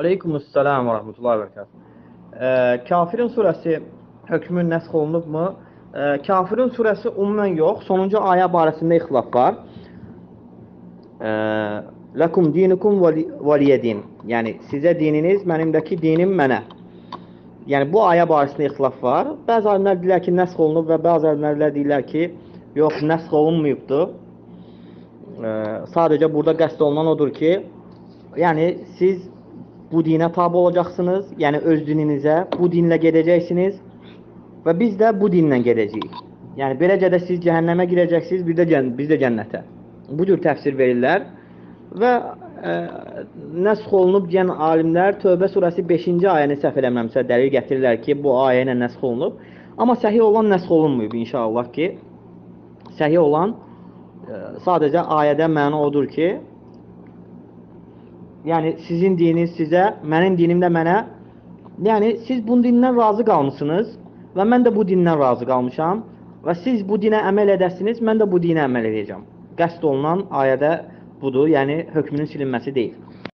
Aleykümselam və rəhmətullahi və bərəkatuhu. Kafirin surəsi hökmü nəsx olunubmu? Kafirin surəsi ümumən yox, sonuncu ayə barəsində ixtilaf var. Ləkum dinukum veliyedin. Yəni sizə dininiz, mənimdəki dinim mənə. Yəni bu ayə barəsində ixtilaf var. Bəzi alimlər deyirlər ki, nəsx olunub və bəzi alimlər deyirlər ki, yox, nəsx olunmayıbdır. Sadəcə burada qəsd olunan odur ki, yəni siz bu dinə tabi olacaqsınız, yəni öz dininizə, bu dinlə gedəcəksiniz və biz də bu dinlə gedəcəyik. Yəni beləcə də siz cəhənnəmə girəcəksiniz, biz də cənnətə. Bu cür təfsir verirlər və nəsx olunub deyən alimlər Tövbə surəsi 5-ci ayəni səhv eləmirəmsə dəlil gətirirlər ki, bu ayə ilə nəsx olunub. Amma səhih olan nəsx olunmayıb inşallah ki. Səhih olan sadəcə ayədə məna odur ki, yəni sizin dininiz sizə, mənim dinim də mənə. Yəni siz bu dindən razı qalmısınız və mən də bu dindən razı qalmışam və siz bu dinə əməl edəsiniz, mən də bu dinə əməl edəcəm. Qəsd olunan ayədə budur, yəni hökmünün silinməsi deyil.